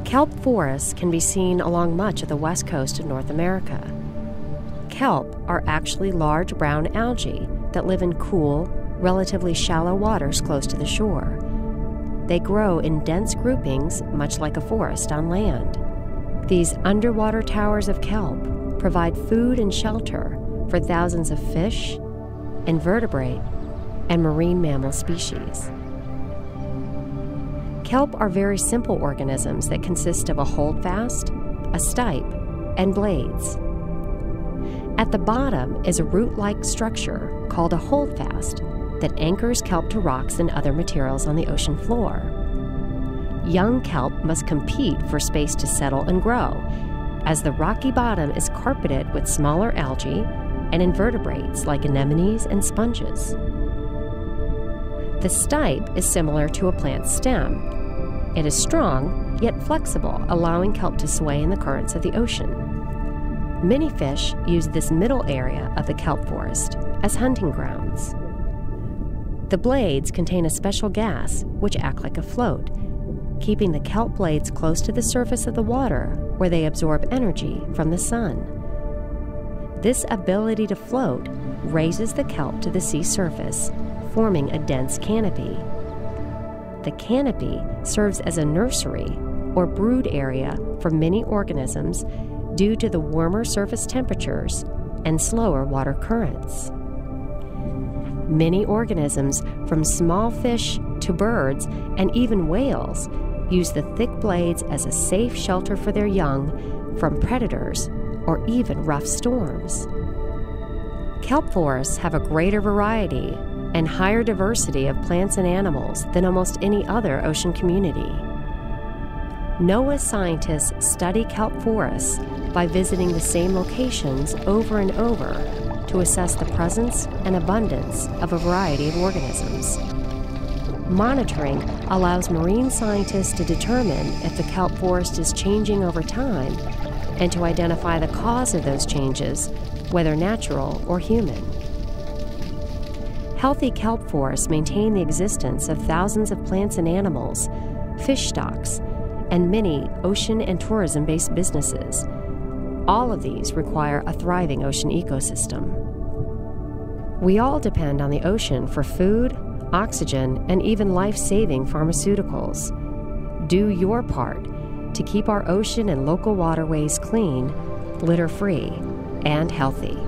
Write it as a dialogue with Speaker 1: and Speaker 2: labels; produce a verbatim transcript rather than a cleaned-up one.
Speaker 1: Kelp forests can be seen along much of the west coast of North America. Kelp are actually large brown algae that live in cool, relatively shallow waters close to the shore. They grow in dense groupings, much like a forest on land. These underwater towers of kelp provide food and shelter for thousands of fish, invertebrate, and marine mammal species. Kelp are very simple organisms that consist of a holdfast, a stipe, and blades. At the bottom is a root-like structure called a holdfast that anchors kelp to rocks and other materials on the ocean floor. Young kelp must compete for space to settle and grow, as the rocky bottom is carpeted with smaller algae and invertebrates like anemones and sponges. The stipe is similar to a plant's stem. It is strong, yet flexible, allowing kelp to sway in the currents of the ocean. Many fish use this middle area of the kelp forest as hunting grounds. The blades contain a special gas which act like a float, keeping the kelp blades close to the surface of the water where they absorb energy from the sun. This ability to float raises the kelp to the sea surface, forming a dense canopy. The canopy serves as a nursery or brood area for many organisms due to the warmer surface temperatures and slower water currents. Many organisms, from small fish to birds and even whales, use the thick blades as a safe shelter for their young from predators or even rough storms. Kelp forests have a greater variety and higher diversity of plants and animals than almost any other ocean community. NOAA scientists study kelp forests by visiting the same locations over and over to assess the presence and abundance of a variety of organisms. Monitoring allows marine scientists to determine if the kelp forest is changing over time and to identify the cause of those changes, whether natural or human. Healthy kelp forests maintain the existence of thousands of plants and animals, fish stocks, and many ocean and tourism-based businesses. All of these require a thriving ocean ecosystem. We all depend on the ocean for food, oxygen, and even life-saving pharmaceuticals. Do your part to keep our ocean and local waterways clean, litter-free, and healthy.